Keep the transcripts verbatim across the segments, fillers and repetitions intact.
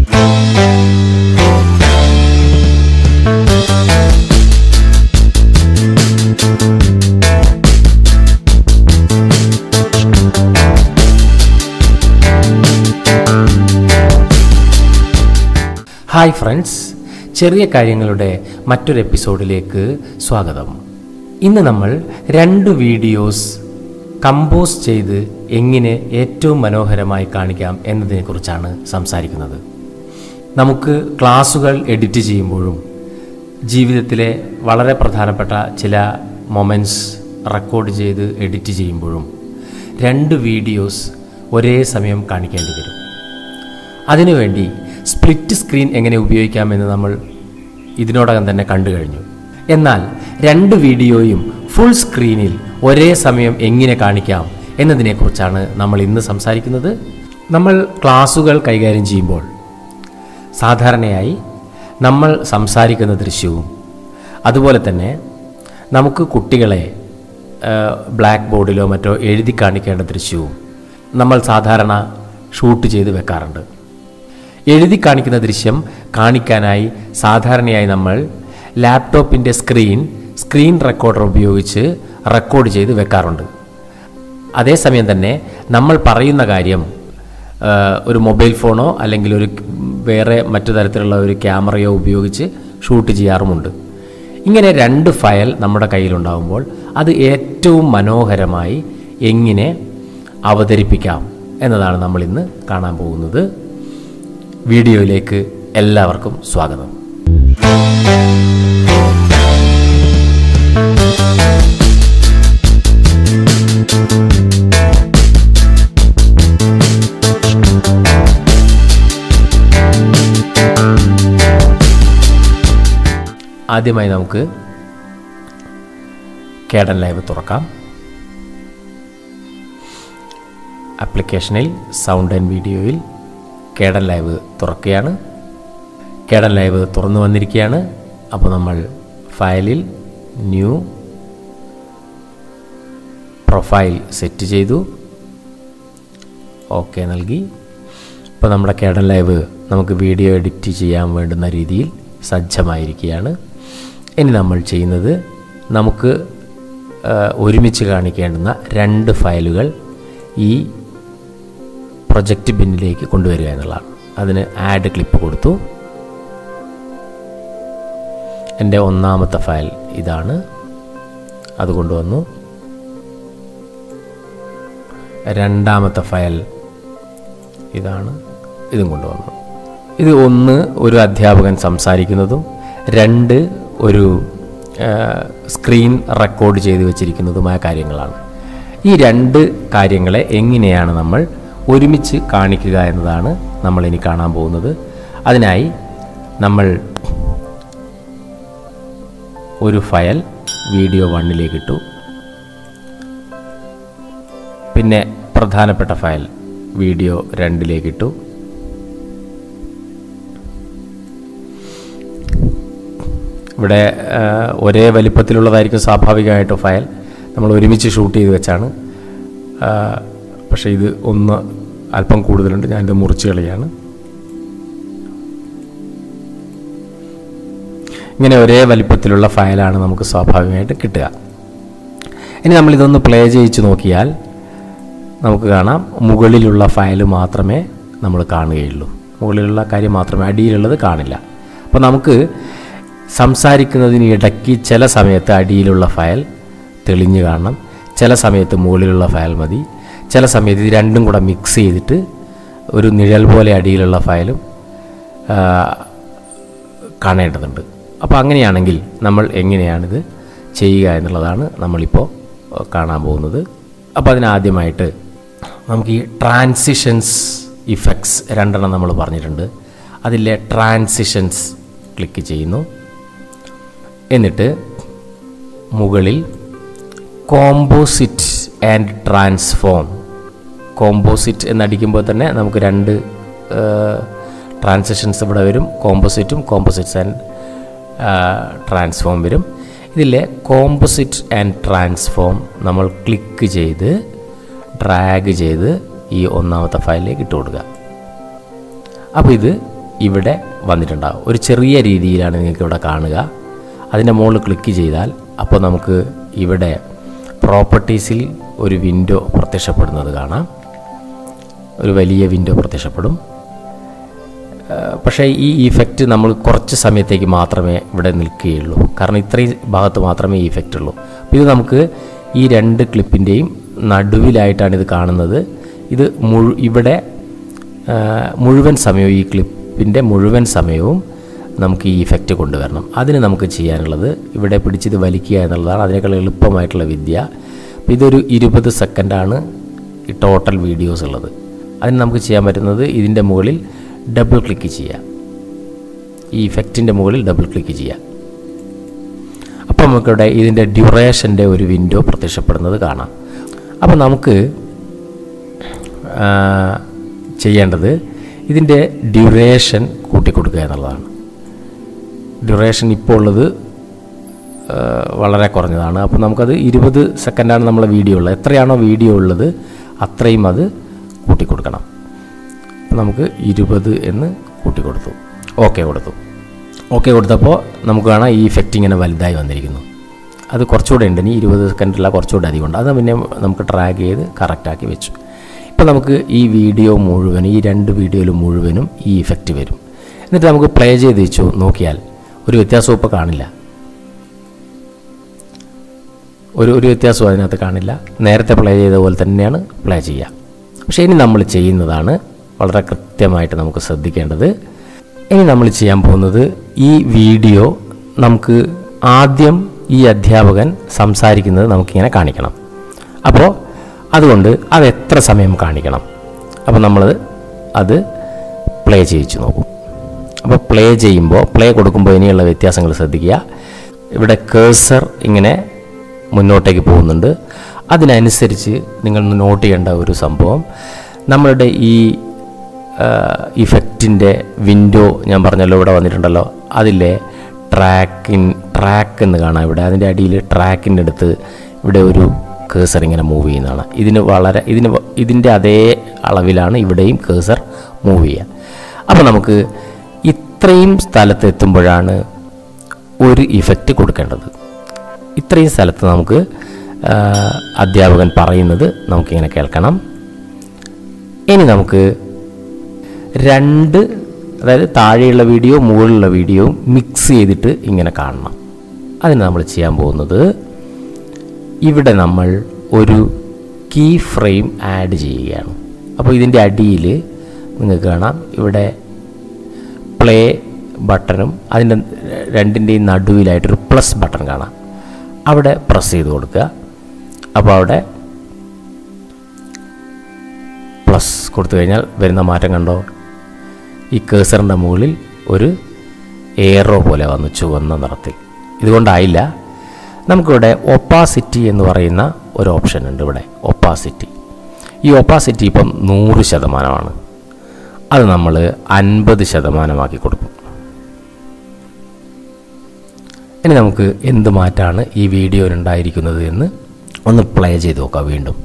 Hi friends, ചെറിയ കാര്യങ്ങളുടെ മറ്റൊരു എപ്പിസോഡിലേക്ക് സ്വാഗതം. ഇന്ന് നമ്മൾ രണ്ട് വീഡിയോസ് കമ്പോസ് ചെയ്ത് എങ്ങനെ ഏറ്റവും മനോഹരമായി കാണിക്കാം എന്നതിനെക്കുറിച്ചാണ് സംസാരിക്കുന്നത്. നമുക്ക് ക്ലാസുകൾ എഡിറ്റ് ചെയ്യുമ്പോഴും ജീവിതത്തിലെ വളരെ പ്രധാനപ്പെട്ട ചില മൊമെൻറ്റ്സ് റെക്കോർഡ് ചെയ്ത് എഡിറ്റ് ചെയ്യുമ്പോഴും രണ്ട് വീഡിയോസ് ഒരേ സമയം കാണിക്കേണ്ടി വരും. അതിനുവേണ്ടി സ്പ്ലിറ്റ് സ്ക്രീൻ എങ്ങനെ ഉപയോഗിക്കാമെന്ന് നമ്മൾ ഇതിനോടകം തന്നെ കണ്ടു കഴിഞ്ഞു. എന്നാൽ രണ്ട് വീഡിയോയും ഫുൾ സ്ക്രീനിൽ ഒരേ സമയം എങ്ങനെ കാണിക്കാം എന്നതിനെക്കുറിച്ചാണ് നമ്മൾ ഇന്ന് സംസാരിക്കുന്നത്. നമ്മൾ ക്ലാസുകൾ കൈകാര്യം ചെയ്യുമ്പോൾ സാധാരണയായി നമ്മൾ സംസാരിക്കുന്ന ദൃശ്യവും അതുപോലെ തന്നെ നമുക്ക് കുട്ടികളെ ബ്ലാക്ക് ബോർഡിലോ മറ്റോ എഴുതി കാണിക്കേണ്ട ദൃശ്യവും നമ്മൾ സാധാരണ ഷൂട്ട് ചെയ്ത് വെക്കാറുണ്ട്. എഴുതി കാണിക്കുന്ന ദൃശ്യം കാണിക്കാനായി സാധാരണയായി നമ്മൾ ലാപ്ടോപ്പിൻ്റെ സ്ക്രീൻ സ്ക്രീൻ റെക്കോർഡർ ഉപയോഗിച്ച് റെക്കോർഡ് ചെയ്ത് വെക്കാറുണ്ട്. അതേസമയം തന്നെ നമ്മൾ പറയുന്ന കാര്യം ഒരു മൊബൈൽ ഫോണോ അല്ലെങ്കിൽ ഒരു വേറെ മറ്റു തരത്തിലുള്ള ഒരു ക്യാമറയോ ഉപയോഗിച്ച് ഷൂട്ട് ചെയ്യാറുമുണ്ട്. ഇങ്ങനെ രണ്ട് ഫയൽ നമ്മുടെ കയ്യിലുണ്ടാകുമ്പോൾ അത് ഏറ്റവും മനോഹരമായി എങ്ങനെ അവതരിപ്പിക്കാം എന്നതാണ് നമ്മൾ ഇന്ന് കാണാൻ പോകുന്നത്. വീഡിയോയിലേക്ക് എല്ലാവർക്കും സ്വാഗതം. ആദ്യമായി നമുക്ക് Kdenlive തുറക്കാം. ആപ്ലിക്കേഷനിൽ സൗണ്ട് ആൻഡ് വീഡിയോയിൽ Kdenlive തുറക്കുകയാണ്. Kdenlive തുറന്നു വന്നിരിക്കുകയാണ്. അപ്പോൾ നമ്മൾ ഫയലിൽ ന്യൂ പ്രൊഫൈൽ സെറ്റ് ചെയ്തു, ഓക്കെ നൽകി. ഇപ്പോൾ നമ്മുടെ Kdenlive നമുക്ക് വീഡിയോ എഡിറ്റ് ചെയ്യാൻ വേണ്ടുന്ന രീതിയിൽ സജ്ജമായിരിക്കുകയാണ്. ഇനി നമ്മൾ ചെയ്യുന്നത് നമുക്ക് ഒരുമിച്ച് കാണിക്കേണ്ടുന്ന രണ്ട് ഫയലുകൾ ഈ പ്രൊജക്റ്റ് ബിന്നിലേക്ക് കൊണ്ടുവരിക എന്നുള്ളതാണ്. അതിന് ആഡ് ക്ലിപ്പ് കൊടുത്തു. എൻ്റെ ഒന്നാമത്തെ ഫയൽ ഇതാണ്, അത് കൊണ്ടുവന്നു. രണ്ടാമത്തെ ഫയൽ ഇതാണ്, ഇതും കൊണ്ടുവന്നു. ഇത് ഒന്ന് ഒരു അധ്യാപകൻ സംസാരിക്കുന്നതും രണ്ട് ഒരു സ്ക്രീൻ റെക്കോർഡ് ചെയ്ത് വെച്ചിരിക്കുന്നതുമായ കാര്യങ്ങളാണ്. ഈ രണ്ട് കാര്യങ്ങളെ എങ്ങനെയാണ് നമ്മൾ ഒരുമിച്ച് കാണിക്കുക എന്നതാണ് നമ്മൾ ഇനി കാണാൻ പോകുന്നത്. അതിനായി നമ്മൾ ഒരു ഫയൽ വീഡിയോ വണ്ണിലേക്ക് ഇട്ടു, പിന്നെ പ്രധാനപ്പെട്ട ഫയൽ വീഡിയോ രണ്ടിലേക്ക് ഇട്ടു. ഇവിടെ ഒരേ വലിപ്പത്തിലുള്ളതായിരിക്കും സ്വാഭാവികമായിട്ട് ഫയൽ, നമ്മൾ ഒരുമിച്ച് ഷൂട്ട് ചെയ്ത് വെച്ചാണ്. പക്ഷേ ഇത് ഒന്ന് അല്പം കൂടുതലുണ്ട്, ഞാനിത് മുറിച്ച് കളയാണ്. ഇങ്ങനെ ഒരേ വലിപ്പത്തിലുള്ള ഫയലാണ് നമുക്ക് സ്വാഭാവികമായിട്ട് കിട്ടുക. ഇനി നമ്മളിതൊന്ന് പ്ലേ ചെയ്യിച്ച് നോക്കിയാൽ നമുക്ക് കാണാം മുകളിലുള്ള ഫയൽ മാത്രമേ നമ്മൾ കാണുകയുള്ളൂ. മുകളിലുള്ള കാര്യം മാത്രമേ, അടിയിലുള്ളത് കാണില്ല. അപ്പോൾ നമുക്ക് സംസാരിക്കുന്നതിന് ഇടയ്ക്ക് ചില സമയത്ത് അടിയിലുള്ള ഫയൽ തെളിഞ്ഞ് കാണണം, ചില സമയത്ത് മുകളിലുള്ള ഫയൽ മതി, ചില സമയത്ത് ഇത് രണ്ടും കൂടെ മിക്സ് ചെയ്തിട്ട് ഒരു നിഴൽ പോലെ അടിയിലുള്ള ഫയലും കാണേണ്ടതുണ്ട്. അപ്പോൾ അങ്ങനെയാണെങ്കിൽ നമ്മൾ എങ്ങനെയാണിത് ചെയ്യുക എന്നുള്ളതാണ് നമ്മളിപ്പോൾ കാണാൻ പോകുന്നത്. അപ്പോൾ അതിനാദ്യമായിട്ട് നമുക്ക് ഈ ട്രാൻസിഷൻസ് ഇഫക്ട്സ് രണ്ടെണ്ണം നമ്മൾ പറഞ്ഞിട്ടുണ്ട്. അതിലെ ട്രാൻസിഷൻസ് ക്ലിക്ക് ചെയ്യുന്നു. എന്നിട്ട് മുകളിൽ കോമ്പോസിറ്റ് ആൻഡ് ട്രാൻസ്ഫോം, കോമ്പോസിറ്റ് എന്നടിക്കുമ്പോൾ തന്നെ നമുക്ക് രണ്ട് ട്രാൻസിഷൻസ് ഇവിടെ വരും. കോമ്പോസിറ്റും കോമ്പോസിറ്റ്സ് ആൻഡ് ട്രാൻസ്ഫോം വരും. ഇതിലെ കോമ്പോസിറ്റ് ആൻഡ് ട്രാൻസ്ഫോം നമ്മൾ ക്ലിക്ക് ചെയ്ത് ഡ്രാഗ് ചെയ്ത് ഈ ഒന്നാമത്തെ ഫയലിലേക്ക് ഇട്ട് കൊടുക്കുക. അപ്പോൾ ഇത് ഇവിടെ വന്നിട്ടുണ്ടാകും. ഒരു ചെറിയ രീതിയിലാണ് നിങ്ങൾക്ക് ഇവിടെ കാണുക. അതിൻ്റെ മുകളിൽ ക്ലിക്ക് ചെയ്താൽ അപ്പോൾ നമുക്ക് ഇവിടെ പ്രോപ്പർട്ടീസിൽ ഒരു വിൻഡോ പ്രത്യക്ഷപ്പെടുന്നത് കാണാം. ഒരു വലിയ വിൻഡോ പ്രത്യക്ഷപ്പെടും. പക്ഷേ ഈ ഇഫക്റ്റ് നമ്മൾ കുറച്ച് സമയത്തേക്ക് മാത്രമേ ഇവിടെ നിൽക്കുകയുള്ളൂ. കാരണം ഇത്രയും ഭാഗത്ത് മാത്രമേ ഈ ഇഫക്റ്റ് ഉള്ളൂ. അപ്പോൾ ഇത് നമുക്ക് ഈ രണ്ട് ക്ലിപ്പിൻ്റെയും നടുവിലായിട്ടാണ് ഇത് കാണുന്നത്. ഇത് മുഴു ഇവിടെ മുഴുവൻ സമയവും ഈ ക്ലിപ്പിൻ്റെ മുഴുവൻ സമയവും നമുക്ക് ഈ ഇഫക്റ്റ് കൊണ്ടുവരണം. അതിന് നമുക്ക് ചെയ്യാനുള്ളത് ഇവിടെ പിടിച്ചിത് വലിക്കുക എന്നുള്ളതാണ് അതിനേക്കാൾ എളുപ്പമായിട്ടുള്ള വിദ്യ. അപ്പോൾ ഇതൊരു ഇരുപത് സെക്കൻഡാണ് ഈ ടോട്ടൽ വീഡിയോസ് ഉള്ളത്. അതിന് നമുക്ക് ചെയ്യാൻ പറ്റുന്നത് ഇതിൻ്റെ മുകളിൽ ഡബിൾ ക്ലിക്ക് ചെയ്യുക. ഈ ഇഫക്റ്റിൻ്റെ മുകളിൽ ഡബിൾ ക്ലിക്ക് ചെയ്യുക. അപ്പോൾ നമുക്കിവിടെ ഇതിൻ്റെ ഡ്യൂറേഷൻ്റെ ഒരു വിൻഡോ പ്രത്യക്ഷപ്പെടുന്നത് കാണാം. അപ്പോൾ നമുക്ക് ചെയ്യേണ്ടത് ഇതിൻ്റെ ഡ്യൂറേഷൻ കൂട്ടിക്കൊടുക്കുക എന്നുള്ളതാണ്. ഡ്യൂറേഷൻ ഇപ്പോൾ ഉള്ളത് വളരെ കുറഞ്ഞതാണ്. അപ്പോൾ നമുക്കത് ഇരുപത് സെക്കൻഡാണ് നമ്മളെ വീഡിയോ ഉള്ളത്. എത്രയാണോ വീഡിയോ ഉള്ളത് അത്രയും അത് കൂട്ടിക്കൊടുക്കണം. അപ്പോൾ നമുക്ക് ഇരുപത് എന്ന് കൂട്ടിക്കൊടുത്തു. ഓക്കെ കൊടുത്തു. ഓക്കെ കൊടുത്തപ്പോൾ നമുക്ക് കാണാം ഈ ഇഫക്റ്റ് ഇങ്ങനെ വലുതായി വന്നിരിക്കുന്നു. അത് കുറച്ചുകൂടെ ഉണ്ട്. ഇനി ഇരുപത് സെക്കൻഡില്ല, കുറച്ചുകൂടെ അധികം ഉണ്ട്. അത് പിന്നെ നമുക്ക് ട്രാക്ക് ചെയ്ത് കറക്റ്റാക്കി വെച്ചു. ഇപ്പോൾ നമുക്ക് ഈ വീഡിയോ മുഴുവനും ഈ രണ്ട് വീഡിയോയിൽ മുഴുവനും ഈ ഇഫക്റ്റ് വരും. എന്നിട്ട് നമുക്ക് പ്ലേ ചെയ്ത് വെച്ചു നോക്കിയാൽ ഒരു വ്യത്യാസവും ഇപ്പോൾ കാണില്ല. ഒരു ഒരു വ്യത്യാസവും അതിനകത്ത് കാണില്ല. നേരത്തെ പ്ലേ ചെയ്ത പോലെ തന്നെയാണ് പ്ലേ ചെയ്യുക. പക്ഷേ ഇനി നമ്മൾ ചെയ്യുന്നതാണ് വളരെ കൃത്യമായിട്ട് നമുക്ക് ശ്രദ്ധിക്കേണ്ടത്. ഇനി നമ്മൾ ചെയ്യാൻ പോകുന്നത് ഈ വീഡിയോ നമുക്ക് ആദ്യം ഈ അധ്യാപകൻ സംസാരിക്കുന്നത് നമുക്കിങ്ങനെ കാണിക്കണം. അപ്പോൾ അതുകൊണ്ട് അത് എത്ര സമയം കാണിക്കണം. അപ്പോൾ നമ്മൾ അത് പ്ലേ ചെയ്യിച്ച് നോക്കും. അപ്പോൾ പ്ലേ ചെയ്യുമ്പോൾ പ്ലേ കൊടുക്കുമ്പോൾ ഇനിയുള്ള വ്യത്യാസങ്ങൾ ശ്രദ്ധിക്കുക. ഇവിടെ കേഴ്സർ ഇങ്ങനെ മുന്നോട്ടേക്ക് പോകുന്നുണ്ട്. അതിനനുസരിച്ച് നിങ്ങൾ നോട്ട് ചെയ്യേണ്ട ഒരു സംഭവം, നമ്മളുടെ ഈ ഇഫക്റ്റിൻ്റെ വിൻഡോ ഞാൻ പറഞ്ഞല്ലോ ഇവിടെ വന്നിട്ടുണ്ടല്ലോ, അതിലെ ട്രാക്കിൻ ട്രാക്ക് എന്ന് കാണാം. ഇവിടെ അതിൻ്റെ അടിയിൽ ട്രാക്കിൻ്റെ അടുത്ത് ഇവിടെ ഒരു കേഴ്സർ ഇങ്ങനെ മൂവ് ചെയ്യുന്നതാണ്. ഇതിന് വളരെ ഇതിന് ഇതിൻ്റെ അതേ അളവിലാണ് ഇവിടെയും കേഴ്സർ മൂവ് ചെയ്യുക. അപ്പോൾ നമുക്ക് ഇത്രയും സ്ഥലത്ത് എത്തുമ്പോഴാണ് ഒരു ഇഫക്റ്റ് കൊടുക്കേണ്ടത്. ഇത്രയും സ്ഥലത്ത് നമുക്ക് അധ്യാപകൻ പറയുന്നത് നമുക്കിങ്ങനെ കേൾക്കണം. ഇനി നമുക്ക് രണ്ട്, അതായത് താഴെയുള്ള വീഡിയോ മുകളിലുള്ള വീഡിയോ മിക്സ് ചെയ്തിട്ട് ഇങ്ങനെ കാണണം. അതിന് നമ്മൾ ചെയ്യാൻ പോകുന്നത് ഇവിടെ നമ്മൾ ഒരു കീ ഫ്രെയിം ആഡ് ചെയ്യുകയാണ്. അപ്പോൾ ഇതിൻ്റെ അടിയിൽ നിങ്ങൾക്ക് കാണാം ഇവിടെ പ്ലേ ബട്ടണും അതിൻ്റെ രണ്ടിൻ്റെയും നടുവിലായിട്ടൊരു പ്ലസ് ബട്ടൺ കാണാം. അവിടെ പ്രസ് ചെയ്ത് കൊടുക്കുക. അപ്പോൾ അവിടെ പ്ലസ് കൊടുത്തു കഴിഞ്ഞാൽ വരുന്ന മാറ്റം കണ്ടോ? ഈ കേഴ്സറിൻ്റെ മുകളിൽ ഒരു എയറോ പോലെ വന്നു ചുവന്ന നിറത്തിൽ. ഇതുകൊണ്ടായില്ല. നമുക്കിവിടെ ഒപ്പാസിറ്റി എന്ന് പറയുന്ന ഒരു ഓപ്ഷൻ ഉണ്ട്. ഇവിടെ ഒപ്പാസിറ്റി, ഈ ഒപ്പാസിറ്റി ഇപ്പം നൂറ് ശതമാനമാണ്. അത് നമ്മൾ അൻപത് ശതമാനമാക്കി കൊടുക്കും. ഇനി നമുക്ക് എന്ത് മാറ്റാണ് ഈ വീഡിയോയിൽ ഉണ്ടായിരിക്കുന്നത് എന്ന് ഒന്ന് പ്ലേ ചെയ്ത് നോക്കാം. വീണ്ടും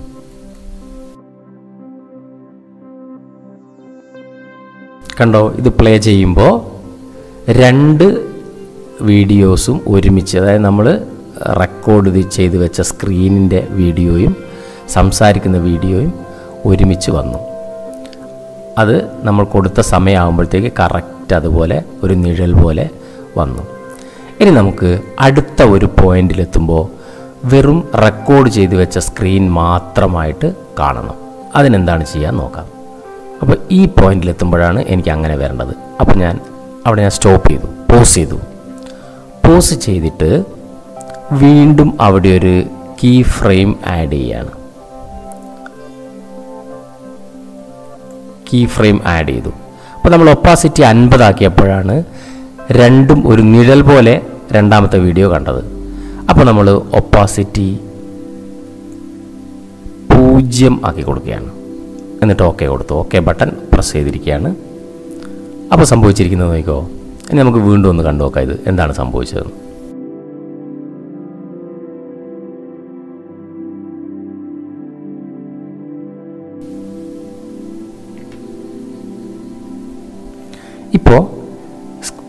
കണ്ടോ? ഇത് പ്ലേ ചെയ്യുമ്പോൾ രണ്ട് വീഡിയോസും ഒരുമിച്ച്, അതായത് നമ്മൾ റെക്കോർഡ് ചെയ്ത് വെച്ച സ്ക്രീനിൻ്റെ വീഡിയോയും സംസാരിക്കുന്ന വീഡിയോയും ഒരുമിച്ച് വന്നു. അത് നമ്മൾ കൊടുത്ത സമയമാകുമ്പോഴത്തേക്ക് കറക്റ്റ് അതുപോലെ ഒരു നിഴൽ പോലെ വന്നു. ഇനി നമുക്ക് അടുത്ത ഒരു പോയിന്റിലെത്തുമ്പോൾ വെറും റെക്കോർഡ് ചെയ്ത് വെച്ച സ്ക്രീൻ മാത്രമായിട്ട് കാണണം. അതിനെന്താണ് ചെയ്യാൻ നോക്കാം. അപ്പോൾ ഈ പോയിന്റിലെത്തുമ്പോഴാണ് എനിക്ക് അങ്ങനെ വരേണ്ടത്. അപ്പോൾ ഞാൻ അവിടെ ഞാൻ സ്റ്റോപ്പ് ചെയ്തു, പോസ് ചെയ്തു. പോസ് ചെയ്തിട്ട് വീണ്ടും അവിടെ ഒരു കീ ഫ്രെയിം ആഡ് ചെയ്യാണ്. കീ ഫ്രെയിം ആഡ് ചെയ്തു. അപ്പോൾ നമ്മൾ ഒപ്പാസിറ്റി അൻപതാക്കിയപ്പോഴാണ് രണ്ടും ഒരു നിഴൽ പോലെ രണ്ടാമത്തെ വീഡിയോ കണ്ടത്. അപ്പോൾ നമ്മൾ ഒപ്പാസിറ്റി പൂജ്യം ആക്കി കൊടുക്കുകയാണ്. എന്നിട്ട് ഓക്കെ കൊടുത്തു. ഓക്കെ ബട്ടൺ പ്രസ് ചെയ്തിരിക്കുകയാണ്. അപ്പോൾ സംഭവിച്ചിരിക്കുന്നത് നോക്കിക്കോ. ഇനി നമുക്ക് വീണ്ടും ഒന്ന് കണ്ടു നോക്കാം ഇത് എന്താണ് സംഭവിച്ചതെന്ന്. ഇപ്പോൾ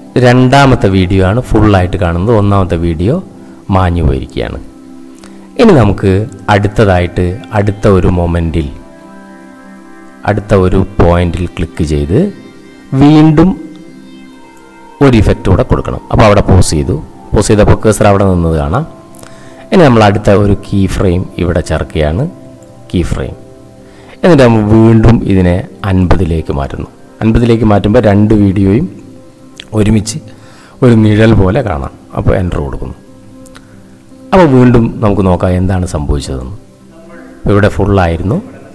രണ്ടാമത്തെ വീഡിയോ ആണ് ഫുള്ളായിട്ട് കാണുന്നത്. ഒന്നാമത്തെ വീഡിയോ മാഞ്ഞു പോയിരിക്കുകയാണ്. ഇനി നമുക്ക് അടുത്തതായിട്ട് അടുത്ത ഒരു മൊമെൻറ്റിൽ അടുത്ത ഒരു പോയിന്റിൽ ക്ലിക്ക് ചെയ്ത് വീണ്ടും ഒരു ഇഫക്റ്റ് കൂടെ കൊടുക്കണം. അപ്പോൾ അവിടെ പോസ് ചെയ്തു. പോസ് ചെയ്തപ്പോൾ കേസർ അവിടെ നിന്നത് കാണാം. ഇനി നമ്മൾ അടുത്ത ഒരു കീ ഫ്രെയിം ഇവിടെ ചേർക്കുകയാണ്. കീ ഫ്രെയിം എന്നിട്ട് നമ്മൾ വീണ്ടും ഇതിനെ അൻപതിലേക്ക് മാറ്റുന്നു. അൻപതിലേക്ക് മാറ്റുമ്പോൾ രണ്ട് വീഡിയോയും ഒരുമിച്ച് ഒരു നിഴൽ പോലെ കാണാം. അപ്പോൾ എൻ്റർ കൊടുക്കുന്നു. അപ്പോൾ വീണ്ടും നമുക്ക് നോക്കാം എന്താണ് സംഭവിച്ചതെന്ന്. ഇവിടെ ഫുള്ളായിരുന്നു.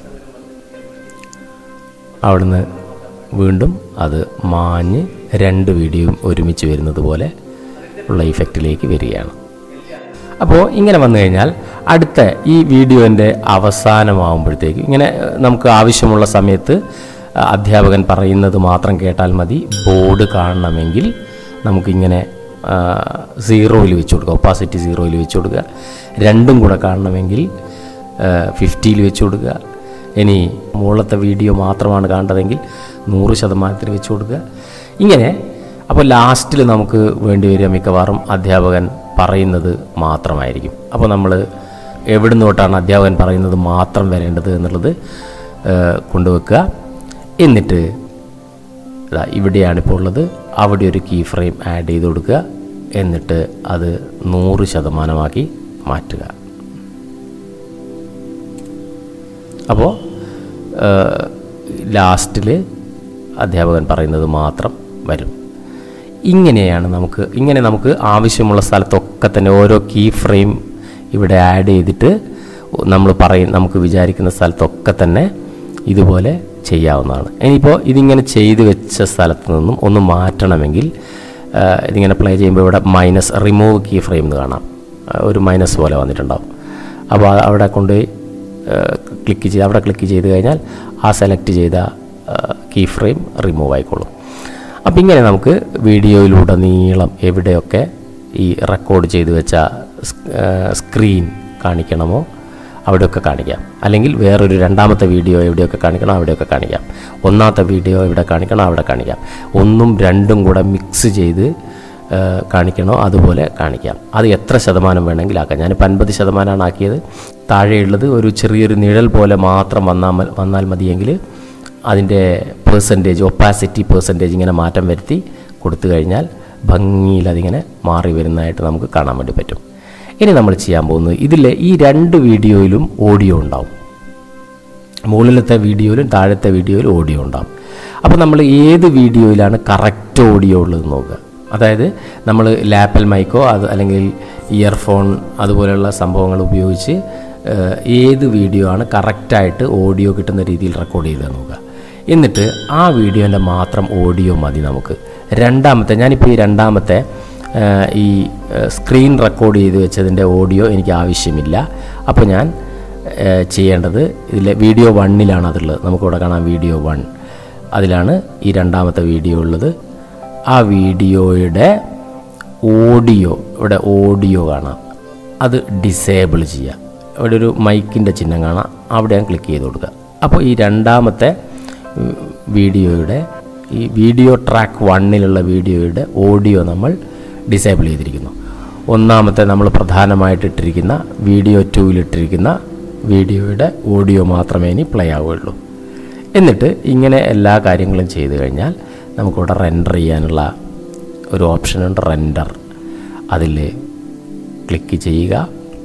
അവിടുന്ന് വീണ്ടും അത് മാഞ്ഞ് രണ്ട് വീഡിയോയും ഒരുമിച്ച് വരുന്നത് പോലെ ഉള്ള ഇഫക്റ്റിലേക്ക് വരികയാണ്. അപ്പോൾ ഇങ്ങനെ വന്നു കഴിഞ്ഞാൽ അടുത്ത ഈ വീഡിയോൻ്റെ അവസാനമാകുമ്പോഴത്തേക്ക് ഇങ്ങനെ നമുക്ക് ആവശ്യമുള്ള സമയത്ത് അധ്യാപകൻ പറയുന്നത് മാത്രം കേട്ടാൽ മതി. ബോർഡ് കാണണമെങ്കിൽ നമുക്കിങ്ങനെ സീറോയിൽ വെച്ച് കൊടുക്കുക, ഒപ്പാസിറ്റി സീറോയിൽ വെച്ച് കൊടുക്കുക. രണ്ടും കൂടെ കാണണമെങ്കിൽ ഫിഫ്റ്റിയിൽ വെച്ച് കൊടുക്കുക. ഇനി മുകളിലത്തെ വീഡിയോ മാത്രമാണ് കാണേണ്ടതെങ്കിൽ നൂറ് ശതമാനത്തിൽ വെച്ച് കൊടുക്കുക. ഇങ്ങനെ അപ്പോൾ ലാസ്റ്റിൽ നമുക്ക് വേണ്ടി വരിക മിക്കവാറും അധ്യാപകൻ പറയുന്നത് മാത്രമായിരിക്കും. അപ്പോൾ നമ്മൾ എവിടെ നിന്നോട്ടാണ് അധ്യാപകൻ പറയുന്നത് മാത്രം വരേണ്ടത് എന്നുള്ളത് കൊണ്ടുവെക്കുക. എന്നിട്ട് ഇവിടെയാണിപ്പോൾ ഉള്ളത്, അവിടെ ഒരു കീ ഫ്രെയിം ആഡ് ചെയ്ത് കൊടുക്കുക. എന്നിട്ട് അത് നൂറ് ശതമാനമാക്കി മാറ്റുക. അപ്പോൾ ലാസ്റ്റിൽ അധ്യാപകൻ പറയുന്നത് മാത്രം വരും. ഇങ്ങനെയാണ് നമുക്ക് ഇങ്ങനെ നമുക്ക് ആവശ്യമുള്ള സ്ഥലത്തൊക്കെ തന്നെ ഓരോ കീ ഫ്രെയിം ഇവിടെ ആഡ് ചെയ്തിട്ട് നമ്മൾ പറയും നമുക്ക് വിചാരിക്കുന്ന സ്ഥലത്തൊക്കെ തന്നെ ഇതുപോലെ ചെയ്യാവുന്നതാണ്. ഇനിയിപ്പോൾ ഇതിങ്ങനെ ചെയ്ത് വെച്ച സ്ഥലത്ത് നിന്നും ഒന്ന് മാറ്റണമെങ്കിൽ ഇതിങ്ങനെ പ്ലേ ചെയ്യുമ്പോൾ ഇവിടെ മൈനസ് റിമൂവ് കീ ഫ്രെയിം എന്ന് കാണാം. ഒരു മൈനസ് പോലെ വന്നിട്ടുണ്ടാവും. അപ്പോൾ അവിടെ കൊണ്ടുപോയി ക്ലിക്ക് ചെയ്ത് അവിടെ ക്ലിക്ക് ചെയ്ത് കഴിഞ്ഞാൽ ആ സെലക്ട് ചെയ്ത കീ ഫ്രെയിം റിമൂവ് ആയിക്കോളും. അപ്പം ഇങ്ങനെ നമുക്ക് വീഡിയോയിലുടനീളം എവിടെയൊക്കെ ഈ റെക്കോർഡ് ചെയ്ത് വെച്ച സ്ക്രീൻ കാണിക്കണമോ അവിടെയൊക്കെ കാണിക്കാം. അല്ലെങ്കിൽ വേറൊരു രണ്ടാമത്തെ വീഡിയോ എവിടെയൊക്കെ കാണിക്കണം അവിടെയൊക്കെ കാണിക്കാം. ഒന്നാമത്തെ വീഡിയോ എവിടെ കാണിക്കണം അവിടെ കാണിക്കാം. ഒന്നും രണ്ടും കൂടെ മിക്സ് ചെയ്ത് കാണിക്കണോ അതുപോലെ കാണിക്കാം. അത് എത്ര ശതമാനം വേണമെങ്കിൽ ആക്കാം. ഞാനിപ്പോൾ അൻപത് ശതമാനമാണ് ആക്കിയത്. താഴെയുള്ളത് ഒരു ചെറിയൊരു നിഴൽ പോലെ മാത്രം വന്നാൽ വന്നാൽ മതിയെങ്കിൽ അതിൻ്റെ പേഴ്സൻറ്റേജ് ഒപ്പാസിറ്റി പേഴ്സൻറ്റേജ് ഇങ്ങനെ മാറ്റം വരുത്തി കൊടുത്തു കഴിഞ്ഞാൽ ഭംഗിയിൽ അതിങ്ങനെ മാറി വരുന്നതായിട്ട് നമുക്ക് കാണാൻ വേണ്ടി പറ്റും. ഇനി നമ്മൾ ചെയ്യാൻ പോകുന്നത് ഇതിലെ ഈ രണ്ട് വീഡിയോയിലും ഓഡിയോ ഉണ്ടാവും. മുകളിലത്തെ വീഡിയോയിലും താഴത്തെ വീഡിയോയിലും ഓഡിയോ ഉണ്ടാവും. അപ്പോൾ നമ്മൾ ഏത് വീഡിയോയിലാണ് കറക്റ്റ് ഓഡിയോ ഉള്ളത് നോക്കുക. അതായത് നമ്മൾ ലാപ്പൽ മൈക്കോ അത് അല്ലെങ്കിൽ ഇയർഫോൺ അതുപോലെയുള്ള സംഭവങ്ങൾ ഉപയോഗിച്ച് ഏത് വീഡിയോ ആണ് കറക്റ്റായിട്ട് ഓഡിയോ കിട്ടുന്ന രീതിയിൽ റെക്കോർഡ് ചെയ്ത് നോക്കുക. എന്നിട്ട് ആ വീഡിയോൻ്റെ മാത്രം ഓഡിയോ മതി നമുക്ക്. രണ്ടാമത്തെ ഞാനിപ്പോൾ ഈ രണ്ടാമത്തെ ഈ സ്ക്രീൻ റെക്കോർഡ് ചെയ്ത് വെച്ചതിൻ്റെ ഓഡിയോ എനിക്ക് ആവശ്യമില്ല. അപ്പോൾ ഞാൻ ചെയ്യേണ്ടത് ഇതിലെ വീഡിയോ വണ്ണിലാണ് അതുള്ളത്. നമുക്കിവിടെ കാണാം വീഡിയോ വൺ. അതിലാണ് ഈ രണ്ടാമത്തെ വീഡിയോ ഉള്ളത്. ആ വീഡിയോയുടെ ഓഡിയോ ഇവിടെ ഓഡിയോ കാണാം. അത് ഡിസേബിൾ ചെയ്യുക. ഇവിടെ ഒരു മൈക്കിൻ്റെ ചിഹ്നം കാണാം. അവിടെ ഞാൻ ക്ലിക്ക് ചെയ്ത് കൊടുക്കുക. അപ്പോൾ ഈ രണ്ടാമത്തെ വീഡിയോയുടെ ഈ വീഡിയോ ട്രാക്ക് വണ്ണിലുള്ള വീഡിയോയുടെ ഓഡിയോ നമ്മൾ ഡിസേബിൾ ചെയ്തിരിക്കുന്നു. ഒന്നാമത്തെ നമ്മൾ പ്രധാനമായിട്ട് ഇട്ടിരിക്കുന്ന വീഡിയോ ടൂവിലിട്ടിരിക്കുന്ന വീഡിയോയുടെ ഓഡിയോ മാത്രമേ ഇനി പ്ലേ ആവുകയുള്ളൂ. എന്നിട്ട് ഇങ്ങനെ എല്ലാ കാര്യങ്ങളും ചെയ്തു കഴിഞ്ഞാൽ നമുക്കിവിടെ റെൻഡർ ചെയ്യാനുള്ള ഒരു ഓപ്ഷനുണ്ട്, റെൻഡർ. അതിൽ ക്ലിക്ക് ചെയ്യുക.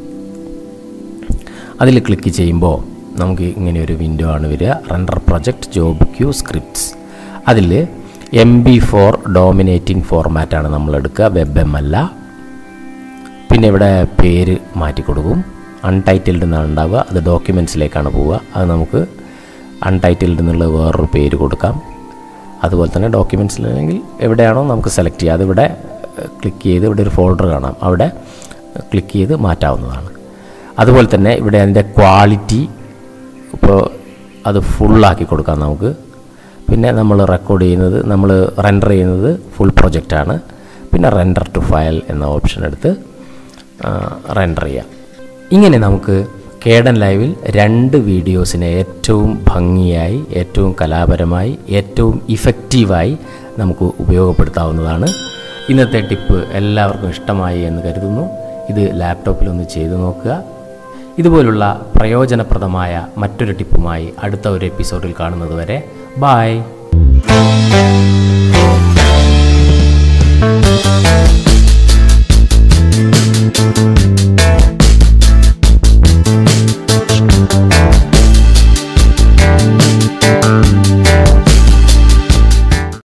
അതിൽ ക്ലിക്ക് ചെയ്യുമ്പോൾ നമുക്ക് ഇങ്ങനെ ഒരു വിൻഡോ ആണ് വരിക. Render project job queue scripts. അതിൽ എം ബി ഫോർ ഡോമിനേറ്റിംഗ് ഫോർമാറ്റാണ് നമ്മൾ എടുക്കുക, വെബ് എം അല്ല. പിന്നെ ഇവിടെ പേര് മാറ്റി കൊടുക്കും. അൺടൈറ്റിൽഡ് എന്നാണ് ഉണ്ടാവുക. അത് ഡോക്യുമെൻറ്റ്സിലേക്കാണ് പോവുക. അത് നമുക്ക് അൺടൈറ്റിൽഡ് എന്നുള്ള വേറൊരു പേര് കൊടുക്കാം. അതുപോലെ തന്നെ ഡോക്യുമെൻറ്റ്സിലാണെങ്കിൽ എവിടെയാണോ നമുക്ക് സെലക്ട് ചെയ്യുക. അതിവിടെ ക്ലിക്ക് ചെയ്ത് ഇവിടെ ഒരു ഫോൾഡർ കാണാം. അവിടെ ക്ലിക്ക് ചെയ്ത് മാറ്റാവുന്നതാണ്. അതുപോലെ തന്നെ ഇവിടെ അതിൻ്റെ ക്വാളിറ്റി ഇപ്പോൾ അത് ഫുള്ളാക്കി കൊടുക്കാം നമുക്ക്. പിന്നെ നമ്മൾ റെക്കോർഡ് ചെയ്യുന്നത് നമ്മൾ റെൻഡർ ചെയ്യുന്നത് ഫുൾ പ്രൊജക്റ്റാണ്. പിന്നെ റെൻഡർ ടു ഫയൽ എന്ന ഓപ്ഷൻ എടുത്ത് റെൻഡർ ചെയ്യാം. ഇങ്ങനെ നമുക്ക് കേഡൻ ലൈവിൽ രണ്ട് വീഡിയോസിനെ ഏറ്റവും ഭംഗിയായി, ഏറ്റവും കലാപരമായി, ഏറ്റവും ഇഫക്റ്റീവായി നമുക്ക് ഉപയോഗപ്പെടുത്താവുന്നതാണ്. ഇന്നത്തെ ടിപ്പ് എല്ലാവർക്കും ഇഷ്ടമായി എന്ന് കരുതുന്നു. ഇത് ലാപ്ടോപ്പിലൊന്ന് ചെയ്തു നോക്കുക. ഇതുപോലുള്ള പ്രയോജനപ്രദമായ മറ്റൊരു ടിപ്പുമായി അടുത്ത ഒരു എപ്പിസോഡിൽ കാണുന്നത് വരെ ബായ്.